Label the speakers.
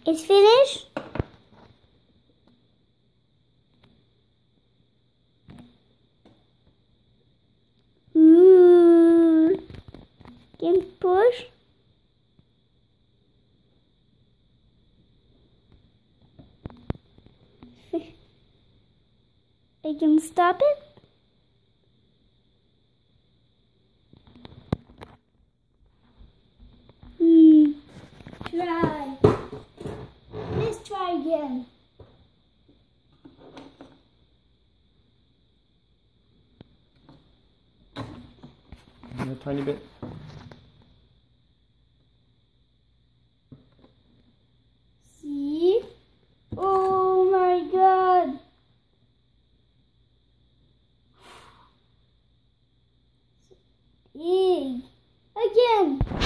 Speaker 1: It's finished. Can push. I can stop it. Try. Let's try again.
Speaker 2: A tiny bit.
Speaker 1: See? Oh my God. Big. Again.